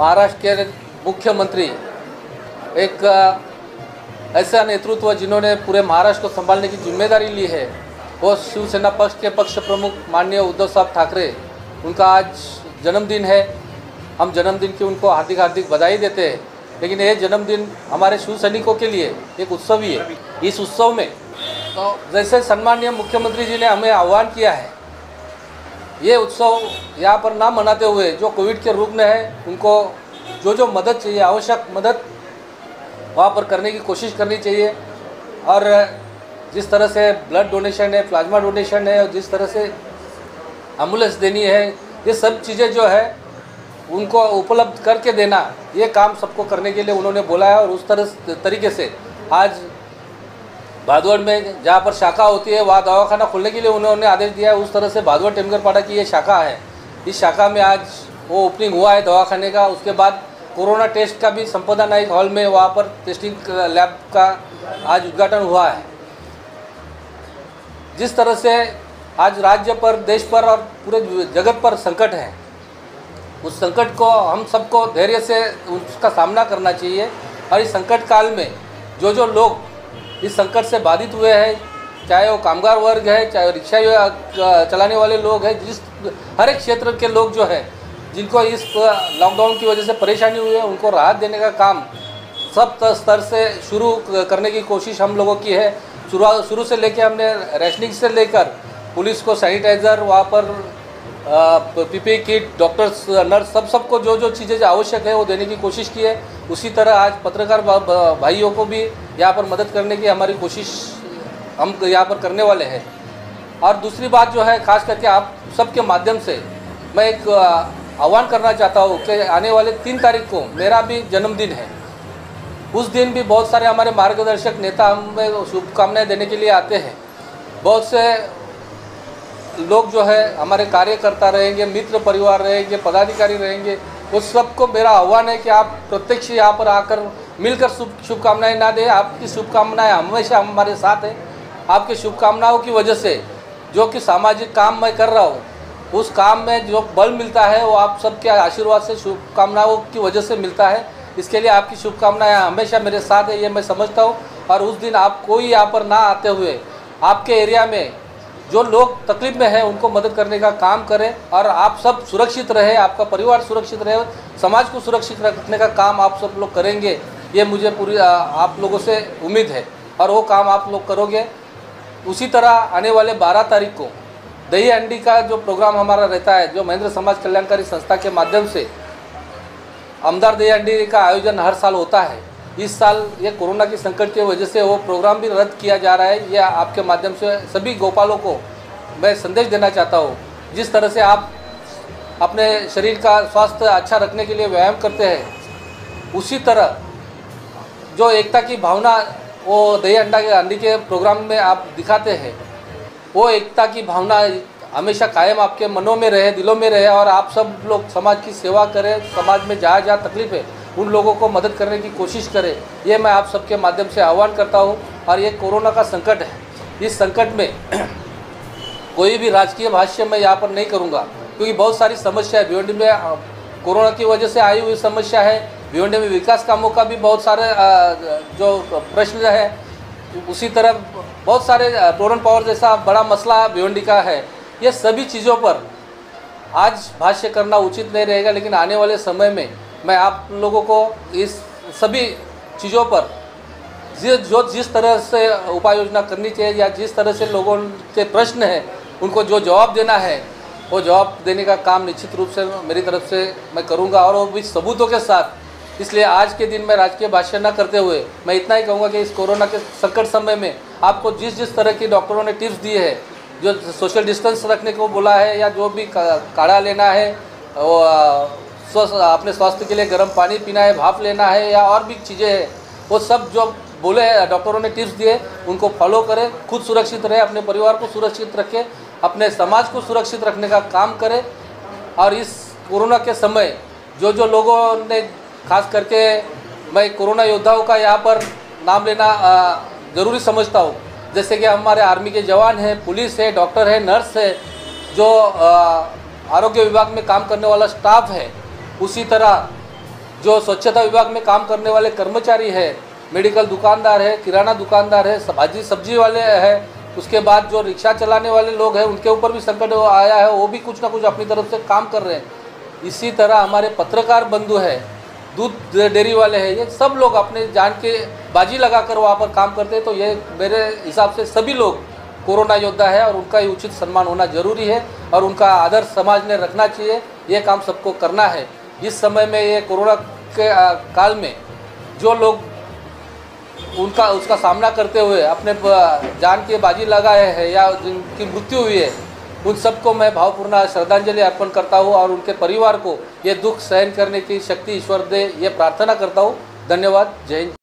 महाराष्ट्र के मुख्यमंत्री एक ऐसा नेतृत्व जिन्होंने पूरे महाराष्ट्र को संभालने की जिम्मेदारी ली है, वो शिवसेना पक्ष के पक्ष प्रमुख माननीय उद्धव साहब ठाकरे, उनका आज जन्मदिन है। हम जन्मदिन की उनको हार्दिक हार्दिक बधाई देते हैं। लेकिन ये जन्मदिन हमारे शिव सैनिकों के लिए एक उत्सव ही है। इस उत्सव में तो जैसे सम्माननीय मुख्यमंत्री जी ने हमें आह्वान किया है, ये उत्सव यहाँ पर ना मनाते हुए जो कोविड के रुग्ण हैं उनको जो मदद चाहिए, आवश्यक मदद वहाँ पर करने की कोशिश करनी चाहिए। और जिस तरह से ब्लड डोनेशन है, प्लाज्मा डोनेशन है, और जिस तरह से एम्बुलेंस देनी है, ये सब चीज़ें जो है उनको उपलब्ध करके देना, ये काम सबको करने के लिए उन्होंने बोला है। और उस तरीके से आज भादवड़ में जहाँ पर शाखा होती है वहाँ दवाखाना खोलने के लिए उन्होंने आदेश दिया है। उस तरह से भादवड़ टेमगरपाड़ा की ये शाखा है, इस शाखा में आज वो ओपनिंग हुआ है दवाखाने का। उसके बाद कोरोना टेस्ट का भी संपदा नाइक हॉल में वहाँ पर टेस्टिंग लैब का आज उद्घाटन हुआ है। जिस तरह से आज राज्य पर, देश पर और पूरे जगत पर संकट है, उस संकट को हम सबको धैर्य से उसका सामना करना चाहिए। और इस संकट काल में जो लोग इस संकट से बाधित हुए हैं, चाहे वो कामगार वर्ग है, चाहे रिक्शा चलाने वाले लोग हैं, हर एक क्षेत्र के लोग जो है जिनको इस लॉकडाउन की वजह से परेशानी हुई है, उनको राहत देने का काम सब स्तर से शुरू करने की कोशिश हम लोगों की है। शुरू से लेकर हमने रेशनिंग से लेकर पुलिस को सैनिटाइज़र, वहाँ पर पीपीई किट, डॉक्टर्स, नर्स, सबको जो चीज़ें आवश्यक है वो देने की कोशिश की है। उसी तरह आज पत्रकार भाइयों को भी यहाँ पर मदद करने की हमारी कोशिश हम यहाँ पर करने वाले हैं। और दूसरी बात जो है, खास करके आप सबके माध्यम से मैं एक आह्वान करना चाहता हूँ कि आने वाले 3 तारीख को मेरा भी जन्मदिन है। उस दिन भी बहुत सारे हमारे मार्गदर्शक नेता हमें शुभकामनाएं देने के लिए आते हैं। बहुत से लोग जो है हमारे कार्यकर्ता रहेंगे, मित्र परिवार रहेंगे, पदाधिकारी रहेंगे। उस सबको मेरा आह्वान है कि आप प्रत्यक्ष यहाँ पर आकर मिलकर शुभकामनाएं ना दें। आपकी शुभकामनाएं हमेशा हमारे साथ है। आपकी शुभकामनाओं की वजह से जो कि सामाजिक काम मैं कर रहा हूँ, उस काम में जो बल मिलता है वो आप सबके आशीर्वाद से, शुभकामनाओं की वजह से मिलता है। इसके लिए आपकी शुभकामनाएं हमेशा मेरे साथ है, ये मैं समझता हूँ। और उस दिन आप कोई यहाँ पर ना आते हुए आपके एरिया में जो लोग तकलीफ में हैं उनको मदद करने का काम करें। और आप सब सुरक्षित रहे, आपका परिवार सुरक्षित रहे, समाज को सुरक्षित रखने का काम आप सब लोग करेंगे, ये मुझे पूरी आप लोगों से उम्मीद है। और वो काम आप लोग करोगे। उसी तरह आने वाले 12 तारीख को दही हंडी का जो प्रोग्राम हमारा रहता है, जो महेंद्र समाज कल्याणकारी संस्था के माध्यम से आमदार दही हंडी का आयोजन हर साल होता है। इस साल ये कोरोना की संकट की वजह से वो प्रोग्राम भी रद्द किया जा रहा है। यह आपके माध्यम से सभी गोपालों को मैं संदेश देना चाहता हूँ। जिस तरह से आप अपने शरीर का स्वास्थ्य अच्छा रखने के लिए व्यायाम करते हैं, उसी तरह जो एकता की भावना वो दही हंडी के प्रोग्राम में आप दिखाते हैं, वो एकता की भावना हमेशा कायम आपके मनों में रहे, दिलों में रहे। और आप सब लोग समाज की सेवा करें, समाज में जहाँ जहाँ तकलीफ है उन लोगों को मदद करने की कोशिश करें, ये मैं आप सबके माध्यम से आह्वान करता हूँ। और ये कोरोना का संकट है, इस संकट में कोई भी राजकीय भाष्य मैं यहाँ पर नहीं करूँगा, क्योंकि बहुत सारी समस्या है। भिवंडी में कोरोना की वजह से आई हुई समस्या है। भिवंडी में विकास कामों का भी बहुत सारे जो प्रश्न है, उसी तरह बहुत सारे टोरन पावर जैसा बड़ा मसला भिवंडी का है। ये सभी चीज़ों पर आज भाष्य करना उचित नहीं रहेगा, लेकिन आने वाले समय में मैं आप लोगों को इस सभी चीज़ों पर जिस तरह से उपाय योजना करनी चाहिए, या जिस तरह से लोगों के प्रश्न हैं उनको जो जवाब देना है, वो जवाब देने का काम निश्चित रूप से मेरी तरफ से मैं करूँगा, और वो भी सबूतों के साथ। इसलिए आज के दिन में राजकीय भाष्य न करते हुए मैं इतना ही कहूँगा कि इस कोरोना के संकट समय में आपको जिस तरह की डॉक्टरों ने टिप्स दी है, जो सोशल डिस्टेंस रखने को बोला है, या जो भी काढ़ा लेना है, वो अपने स्वास्थ्य के लिए गर्म पानी पीना है, भाप लेना है, या और भी चीज़ें हैं, वो सब जो बोले डॉक्टरों ने टिप्स दिए उनको फॉलो करें। खुद सुरक्षित रहे, अपने परिवार को सुरक्षित रखें, अपने समाज को सुरक्षित रखने का काम करें। और इस कोरोना के समय जो लोगों ने, खास करके मैं कोरोना योद्धाओं का यहाँ पर नाम लेना ज़रूरी समझता हूँ, जैसे कि हमारे आर्मी के जवान हैं, पुलिस है, डॉक्टर है, नर्स है, जो आरोग्य विभाग में काम करने वाला स्टाफ है, उसी तरह जो स्वच्छता विभाग में काम करने वाले कर्मचारी है, मेडिकल दुकानदार है, किराना दुकानदार है, भाजी सब्जी वाले हैं, उसके बाद जो रिक्शा चलाने वाले लोग हैं उनके ऊपर भी संकट आया है, वो भी कुछ ना कुछ अपनी तरफ से काम कर रहे हैं। इसी तरह हमारे पत्रकार बंधु हैं, दूध डेयरी वाले हैं, ये सब लोग अपने जान के बाजी लगाकर वहाँ पर काम करते हैं। तो ये मेरे हिसाब से सभी लोग कोरोना योद्धा है और उनका ही उचित सम्मान होना जरूरी है और उनका आदर समाज ने रखना चाहिए। ये काम सबको करना है। इस समय में ये कोरोना के काल में जो लोग उसका सामना करते हुए अपने जान की बाजी लगाए हैं या जिनकी मृत्यु हुई है, उन सबको मैं भावपूर्ण श्रद्धांजलि अर्पण करता हूँ और उनके परिवार को ये दुख सहन करने की शक्ति ईश्वर दे, ये प्रार्थना करता हूँ। धन्यवाद। जय हिंद।